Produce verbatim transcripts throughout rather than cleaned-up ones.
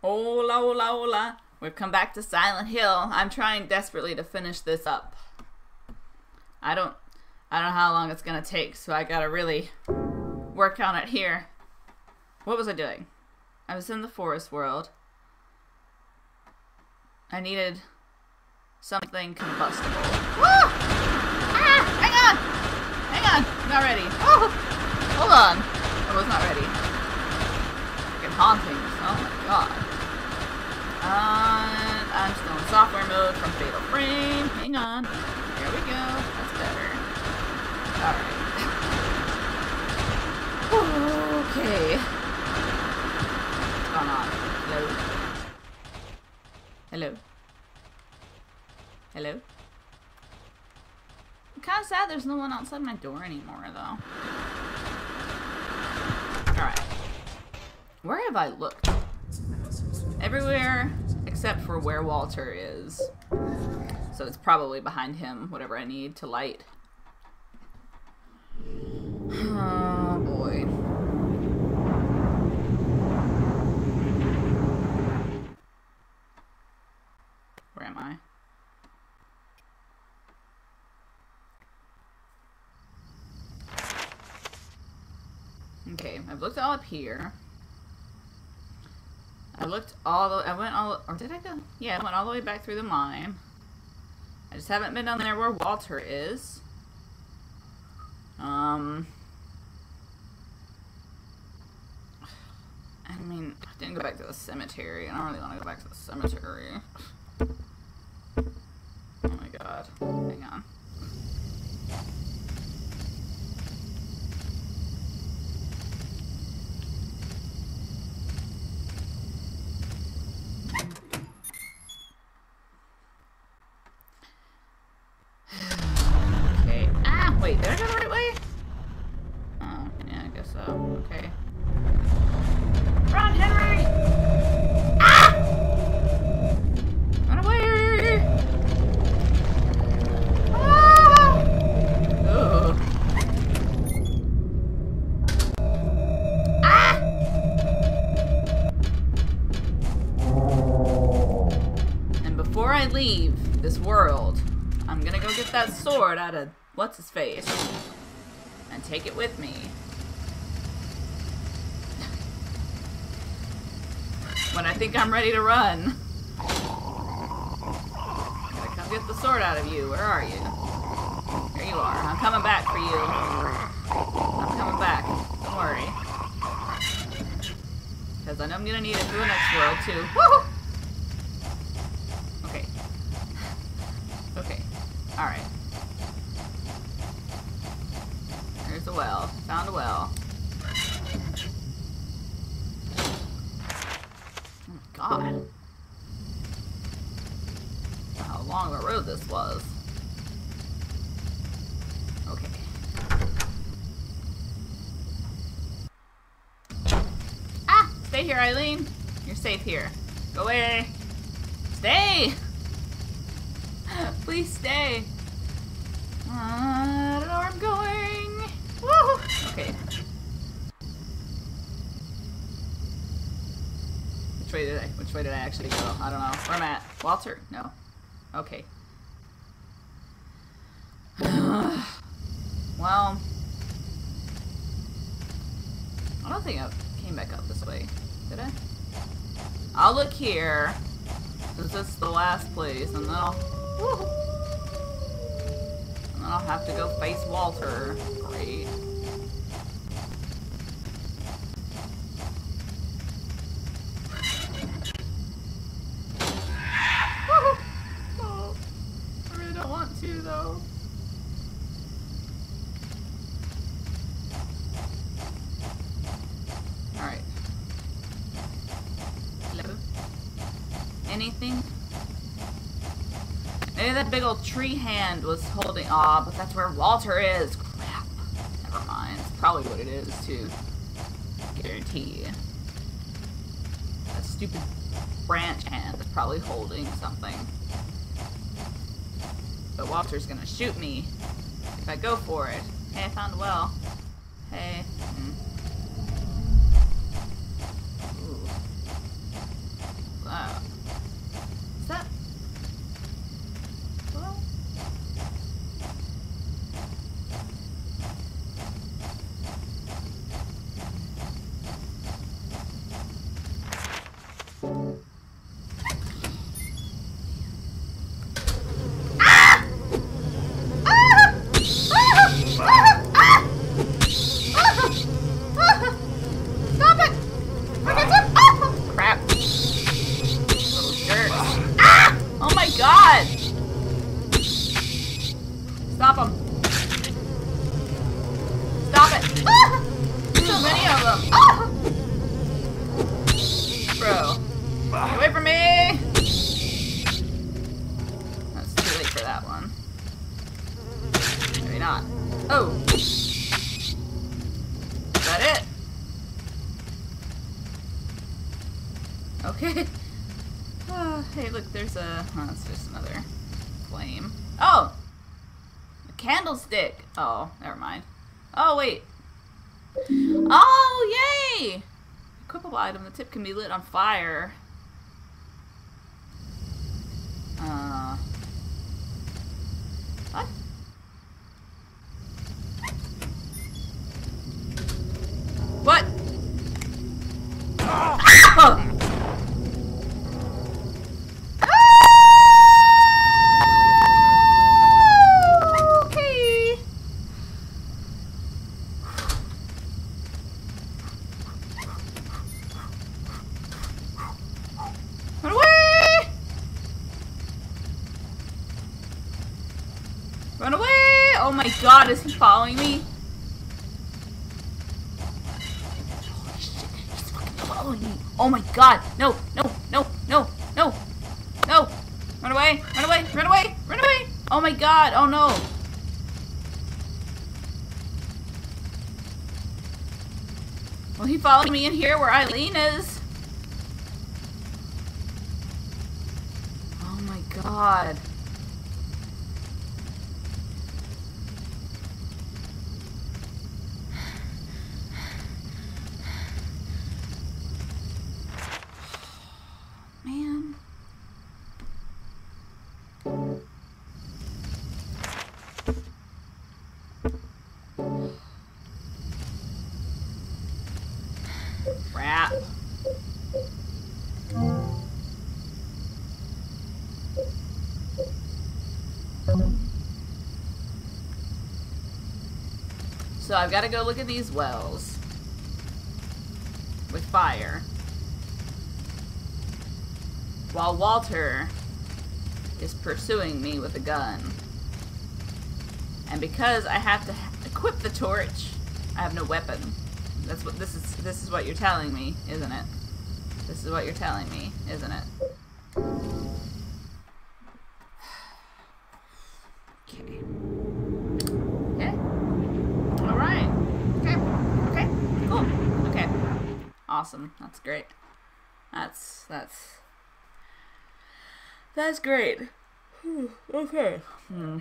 Hola, hola, hola. We've come back to Silent Hill. I'm trying desperately to finish this up. I don't, I don't know how long it's gonna take, so I gotta really work on it here. What was I doing? I was in the forest world. I needed something combustible. Ah! Ah! Hang on! Hang on! I'm not ready. Oh! Hold on. I was not ready. Freaking hauntings. Oh my god. Uh, I'm still in software mode from Fatal Frame. Hang on. There we go. That's better. Alright. Okay. What's going on? Hello? Hello? Hello? I'm kind of sad there's no one outside my door anymore, though. Alright. Where have I looked? Everywhere except for where Walter is. So it's probably behind him, whatever I need to light. Oh boy. Where am I? Okay, I've looked all up here. I looked all the, I went all, or did I go? Yeah, I went all the way back through the mine. I just haven't been down there where Walter is. Um, I mean, I didn't go back to the cemetery. I don't really want to go back to the cemetery. Oh my god. Hang on. Okay. Ah! Wait, did I go the right way? Oh, yeah, I guess so. Okay. Run, Henry! Ah! Run away! Ah! Ugh. Ah! And before I leave this world, I'm gonna go get that sword out of what's-his-face and take it with me. When I think I'm ready to run. Gotta come get the sword out of you. Where are you? There you are. I'm coming back for you. I'm coming back. Don't worry. Because I know I'm gonna need it for the next world, too. Woohoo! Okay. Okay. Alright. There's a well. Found a well. Oh my god. How long of a road this was. Okay. Ah! Stay here, Eileen. You're safe here. Go away. Stay! Please stay. Uh, I don't know where I'm going. Woo! Okay. Which way did I? Which way did I actually go? I don't know. Where am I at? Walter? No. Okay. Well, I don't think I came back up this way. Did I? I'll look here. Since this is the last place, and then I'll. Woo. And then I'll have to go face Walter. Great. Oh, I really don't want to, though. Alright. Hello? Anything? Maybe that big old tree hand was holding. Aw, but that's where Walter is. Crap. Never mind. It's probably what it is, too. Guarantee. That stupid branch hand is probably holding something. But Walter's gonna shoot me if I go for it. Hey, I found a well. Hey. Mm. Ooh. Get away from me! That's too late for that one. Maybe not. Oh! Is that it? Okay. Uh, hey, look, there's a... Oh, that's just another flame. Oh! A candlestick! Oh, never mind. Oh, wait. Oh, yay! Equipable item. The tip can be lit on fire. Uh... What? What? Oh! Run away! Oh my god, is he following me? Holy shit, he's fucking following me. Oh my god, no, no, no, no, no, no. Run away, run away, run away, run away. Oh my god, oh no. Will he follow me in here where Eileen is? Oh my god. Man. Crap. So I've got to go look at these wells with fire. While Walter is pursuing me with a gun. And because I have to ha equip the torch, I have no weapon. That's what this is this is what you're telling me, isn't it? This is what you're telling me, isn't it? Okay. Okay. Alright. Okay. Okay. Cool. Okay. Awesome. That's great. That's that's That's great. Okay. Hmm.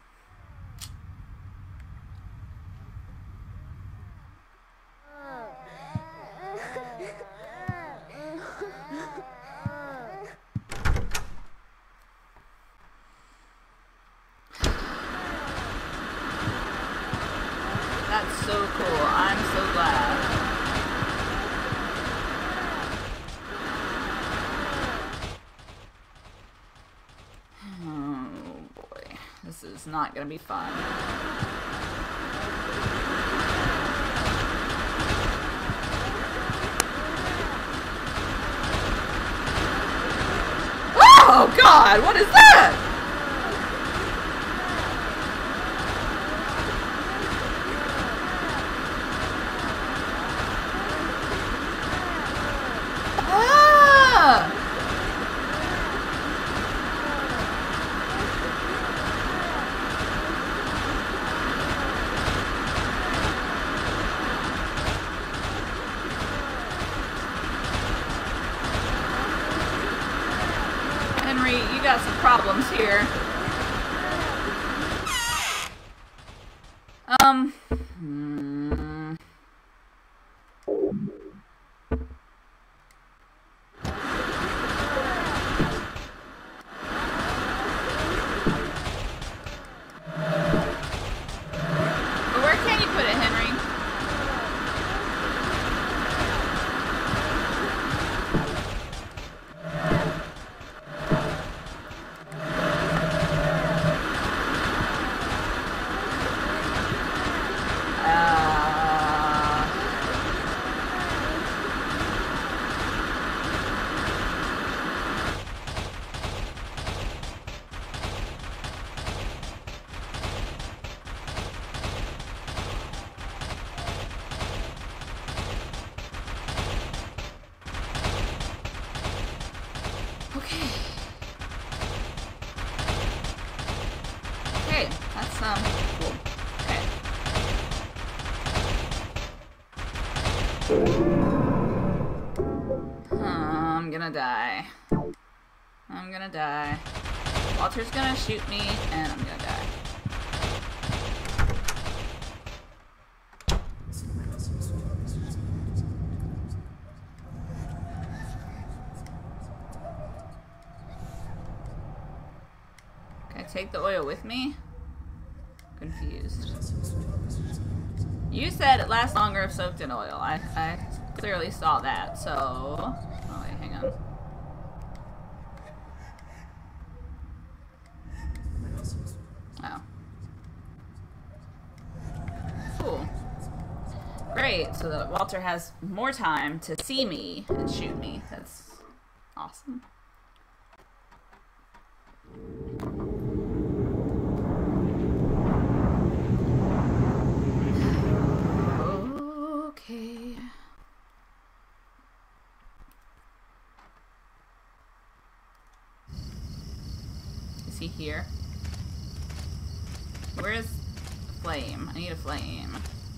That's so cool. I'm so glad. This is not gonna be fun. Oh god, what is that? Ah! Henry, you got some problems here. Um. Hmm. But where can you put it, Henry? some. Cool. Okay. I'm gonna die. I'm gonna die. Walter's gonna shoot me, and I'm gonna die. Can I take the oil with me? Confused. You said it lasts longer if soaked in oil. I, I clearly saw that, so... Oh wait, hang on. Oh. Cool. Great, so that Walter has more time to see me and shoot me. That's awesome. Okay. Is he here? Where is the flame? I need a flame.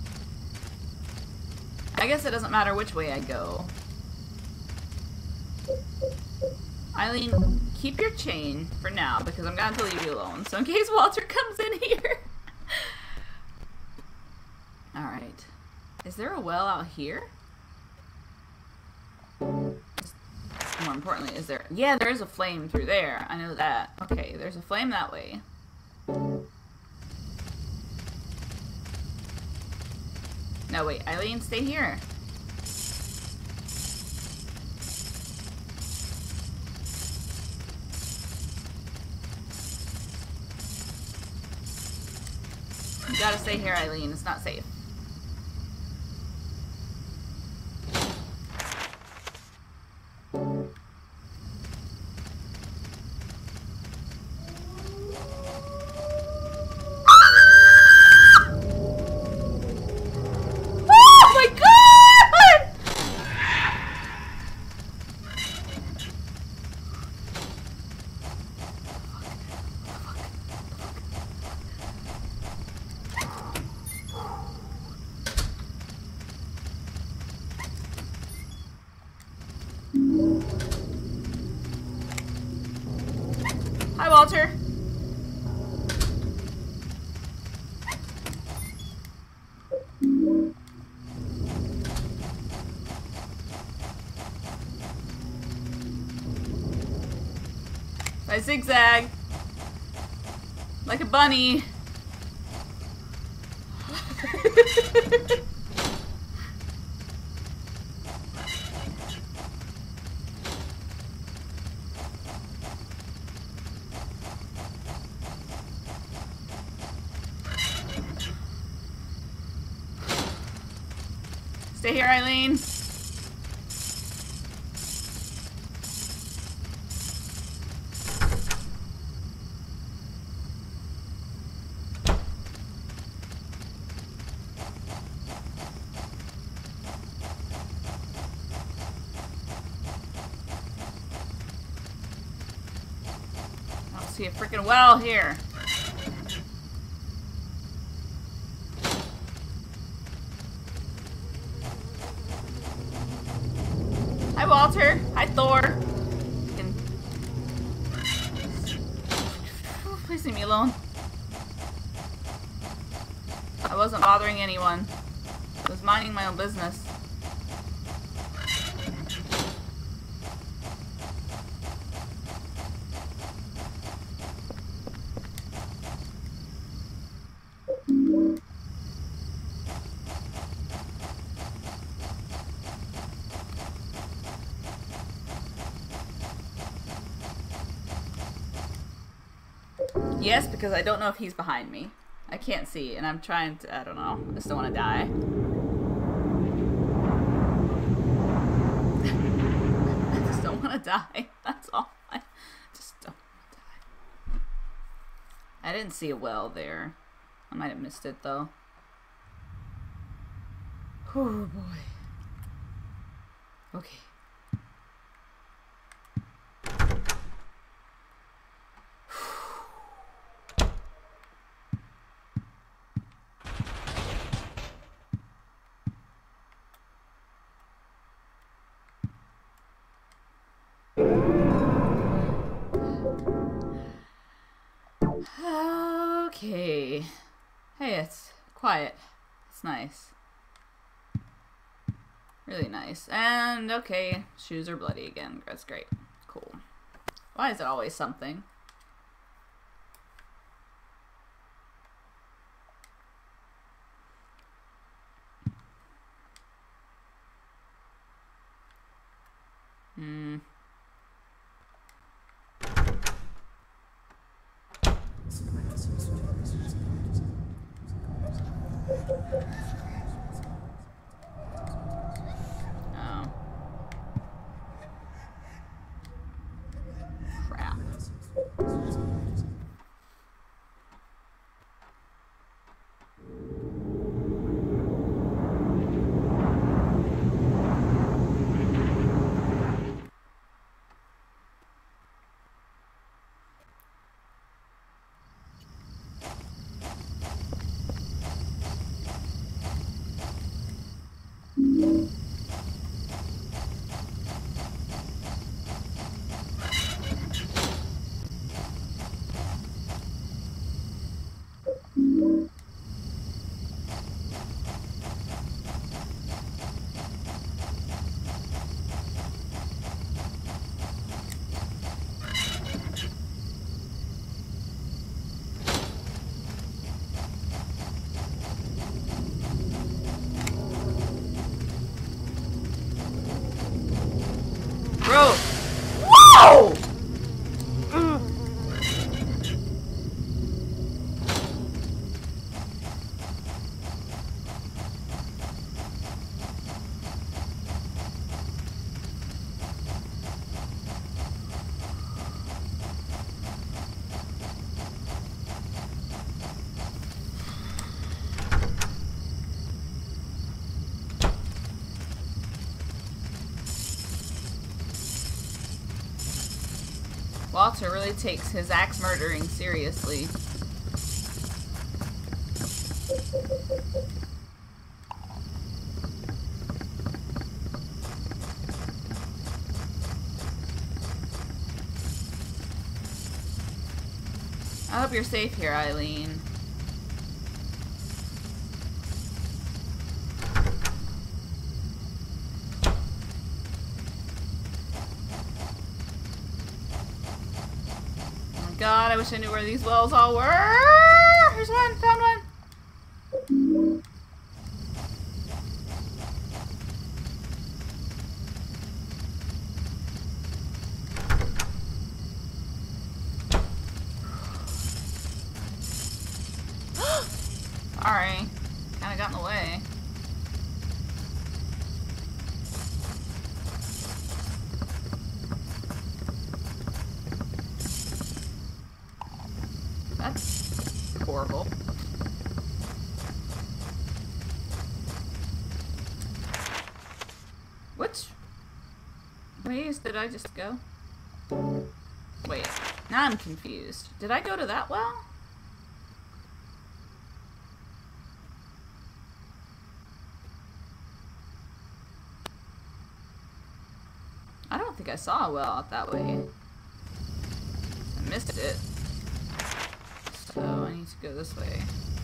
I guess it doesn't matter which way I go. Eileen, keep your chain for now because I'm going to leave you alone. So in case Walter comes in here. Alright. Is there a well out here? More importantly, is there... Yeah, there is a flame through there. I know that. Okay, there's a flame that way. No, wait. Eileen, stay here. You gotta stay here, Eileen. It's not safe. Hi, Walter. I zigzag like a bunny. Stay here, Eileen. I don't see a freaking well here. Hi, Walter. Hi, Thor. Can... Please leave me alone. I wasn't bothering anyone. I was minding my own business. Yes, because I don't know if he's behind me. I can't see, and I'm trying to, I don't know. I just don't want to die. I just don't want to die. That's all. I just don't want to die. I didn't see a well there. I might have missed it, though. Oh, boy. Okay. Quiet. Quiet. It's nice. Really nice. And, okay, shoes are bloody again. That's great. Cool. Why is it always something? Hmm. Oh. Crap. Bro! Whoa! Walter really takes his axe murdering seriously. I hope you're safe here, Eileen. God, I wish I knew where these wells all were. Here's one, found one. Sorry, kind of got in the way. That's horrible. Which ways did I just go? Wait, now I'm confused. Did I go to that well? I don't think I saw a well out that way. I missed it. So I need to go this way.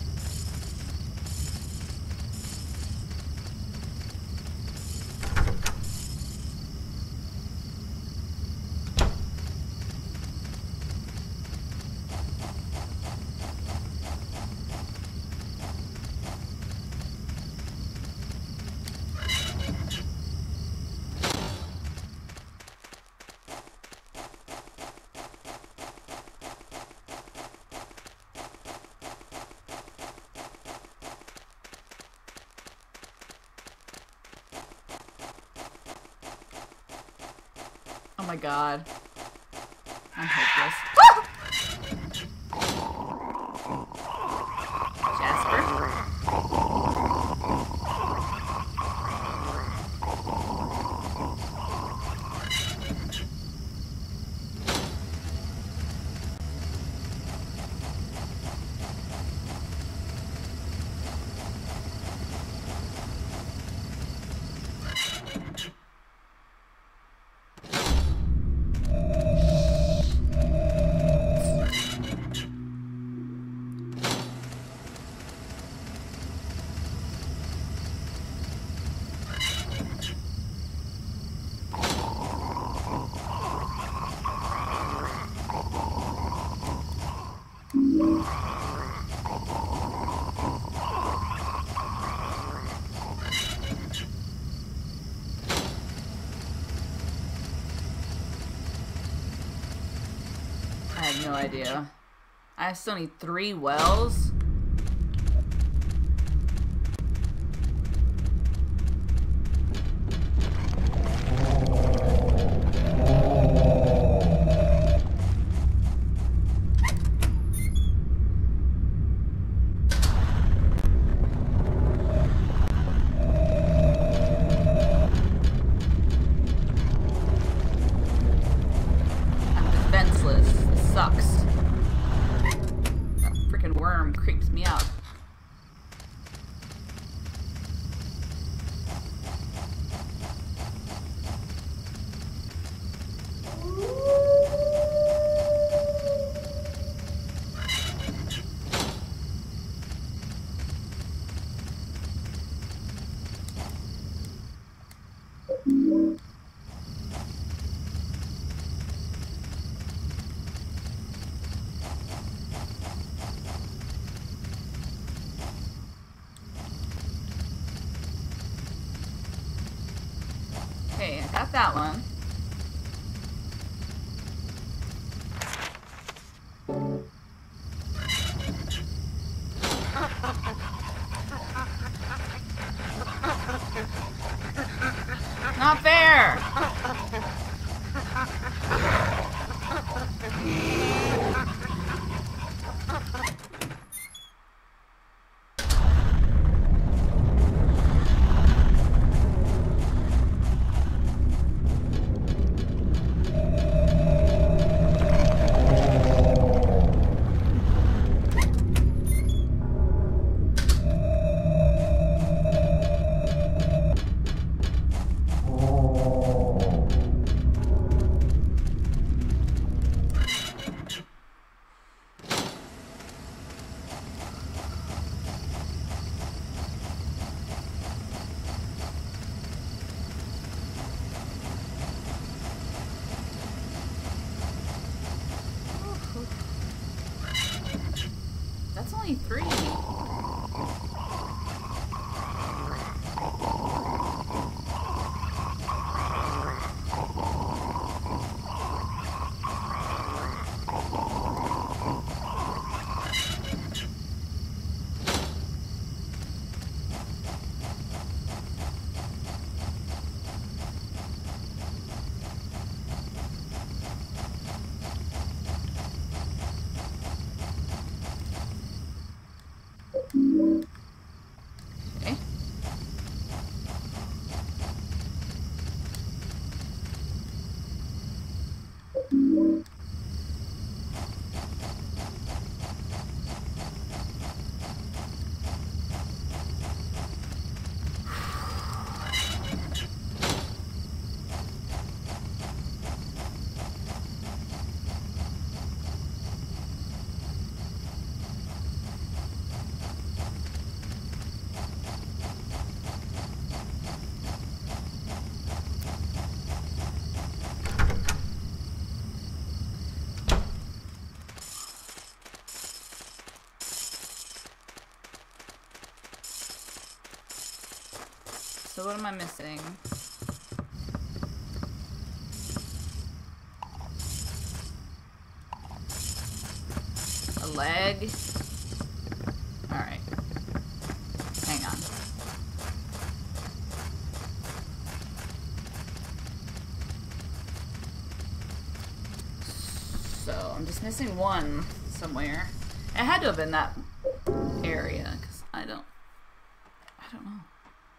Oh my god. I'm hopeless. Jasper? have no idea. I still need three wells. Creeps me out. Okay, I got that one. Not fair! That's only three. Okay. So what am I missing? A leg? Alright. Hang on. So I'm just missing one somewhere. It had to have been that area, because I don't I don't know.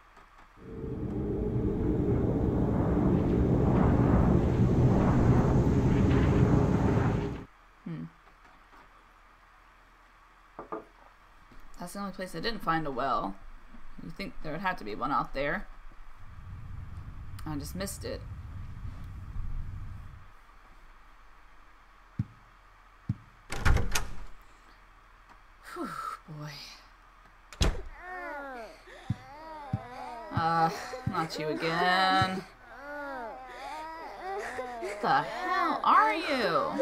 That's the only place I didn't find a well. You think there would have to be one out there. I just missed it. Whew, boy. Uh, not you again. What the hell are you?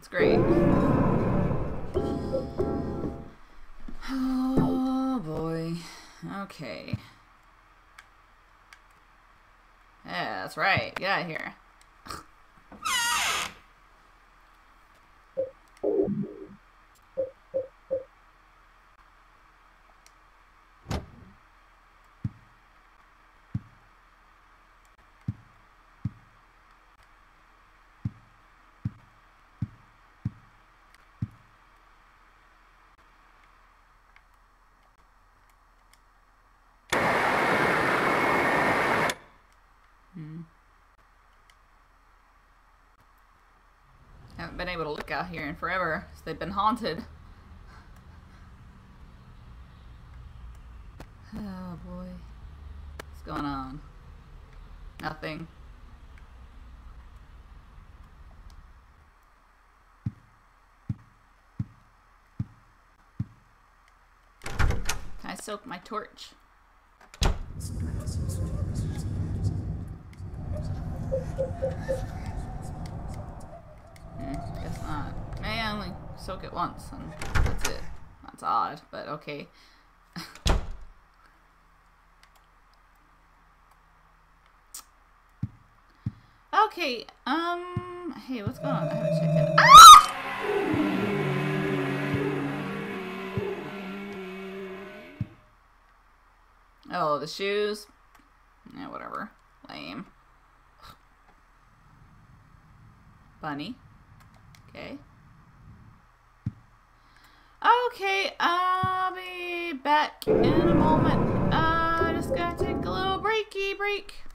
It's great. Oh boy. Okay. Yeah, that's right. Get out of here. Haven't been able to look out here in forever, because they've been haunted. Oh boy. What's going on? Nothing. Can I soak my torch? Hmm, guess not. May I only soak it once and that's it. That's odd, but okay. Okay, um, hey, what's going on? I haven't checked in. Ah! Oh, the shoes? Yeah, whatever. Lame. Bunny. Okay. Okay, I'll be back in a moment. Uh, just gotta take a little breaky break.